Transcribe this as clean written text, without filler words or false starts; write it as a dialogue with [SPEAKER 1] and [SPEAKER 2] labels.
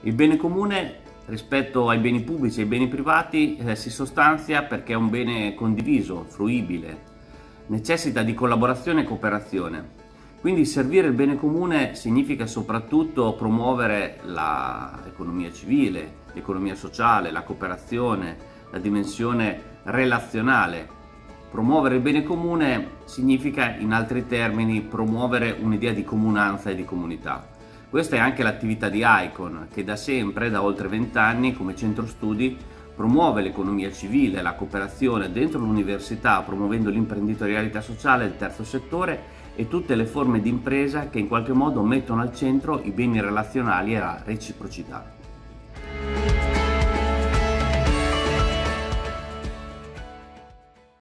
[SPEAKER 1] Il bene comune rispetto ai beni pubblici e ai beni privati si sostanzia perché è un bene condiviso, fruibile, necessita di collaborazione e cooperazione. Quindi servire il bene comune significa soprattutto promuovere l'economia civile, l'economia sociale, la cooperazione, la dimensione relazionale. Promuovere il bene comune significa, in altri termini, promuovere un'idea di comunanza e di comunità. Questa è anche l'attività di ICON, che da sempre, da oltre 20 anni, come centro studi, promuove l'economia civile, la cooperazione dentro l'università, promuovendo l'imprenditorialità sociale, il terzo settore e tutte le forme di impresa che in qualche modo mettono al centro i beni relazionali e la reciprocità.